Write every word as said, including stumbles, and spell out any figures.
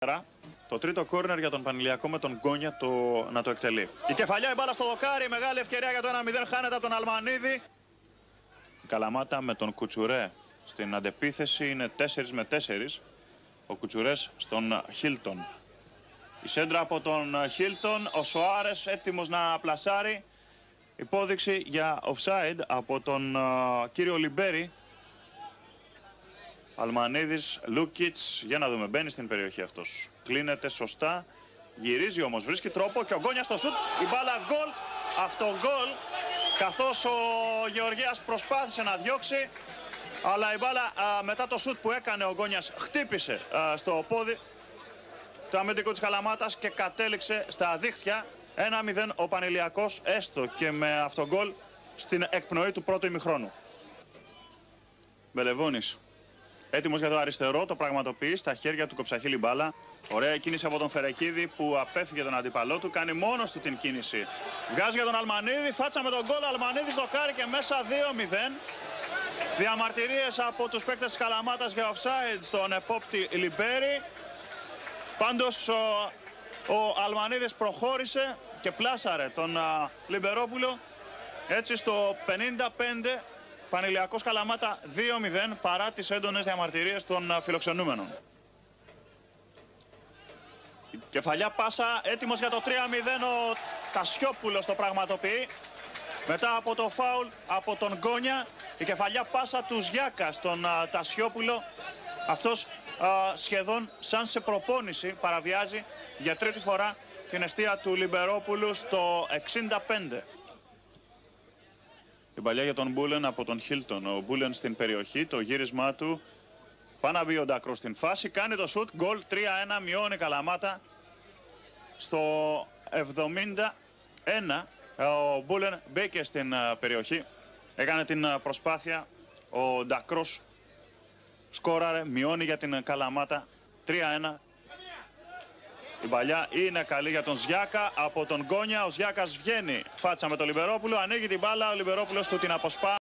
Το τρίτο κόρνερ για τον Πανηλιακό με τον Γκόνια το, να το εκτελεί. Η κεφαλιά, η μπάλα στο δοκάρι, μεγάλη ευκαιρία για το ένα μηδέν, χάνεται από τον Αλμανίδη. Η Καλαμάτα με τον Κουτσουρέ στην αντεπίθεση είναι τέσσερα με τέσσερα. Ο Κουτσουρές στον Χίλτον. Η σέντρα από τον Χίλτον, ο Σοάρες έτοιμος να πλασάρει. Υπόδειξη για offside από τον uh, κύριο Λιμπέρι. Αλμανίδης, Λούκιτς, για να δούμε, μπαίνει στην περιοχή αυτός. Κλείνεται σωστά, γυρίζει όμως, βρίσκει τρόπο και ο Γκόνιας στο σουτ, η μπάλα γκολ, αυτό γκολ, καθώς ο Γεωργίας προσπάθησε να διώξει, αλλά η μπάλα α, μετά το σουτ που έκανε ο Γκόνιας χτύπησε α, στο πόδι το αμυντικό της Καλαμάτας και κατέληξε στα δίχτυα. ένα μηδέν ο Πανηλιακός, έστω και με αυτό γκολ στην εκπνοή του πρώτου ημιχρόνου. Μπελεβούνης. Έτοιμος για το αριστερό, το πραγματοποιεί στα χέρια του Κοψαχίλη μπάλα. Ωραία κίνηση από τον Φερεκίδη που απέφυγε τον αντίπαλό του, κάνει μόνος του την κίνηση. Βγάζει για τον Αλμανίδη, φάτσα με τον γκολ, Αλμανίδης δοκάρει και μέσα δύο μηδέν. Διαμαρτυρίες από τους παίκτες της Καλαμάτας για offside στον επόπτη Λιμπέρι. Πάντως ο, ο Αλμανίδης προχώρησε και πλάσαρε τον α, Λιμπερόπουλο. Έτσι στο πενήντα πέντε Πανηλιακός Καλαμάτα δύο μηδέν παρά τις έντονες διαμαρτυρίες των φιλοξενούμενων. Κεφαλιά πάσα, έτοιμος για το τρία μηδέν ο Τασιόπουλος το πραγματοποιεί. Μετά από το φάουλ από τον Γκόνια, η κεφαλιά πάσα του Ζιάκα στον α, Τασιόπουλο. Αυτός α, σχεδόν σαν σε προπόνηση παραβιάζει για τρίτη φορά την εστία του Λιμπερόπουλου στο εξήντα πέντε. Η παλιά για τον Μπούλεν από τον Χίλτον. Ο Μπούλεν στην περιοχή, το γύρισμά του. Πάει να μπει ο Ντακρός στην φάση, κάνει το σουτ, γκολ τρία ένα, μειώνει Καλαμάτα. Στο εβδομήντα ένα ο Μπούλεν μπήκε στην περιοχή, έκανε την προσπάθεια, ο Ντακρός σκόραρε, μειώνει για την Καλαμάτα τρία ένα. Η παλιά είναι καλή για τον Ζιάκα από τον Γκόνια. Ο Ζιάκας βγαίνει φάτσα με τον Λιμπερόπουλο, ανοίγει την μπάλα, ο Λιμπερόπουλος του την αποσπά.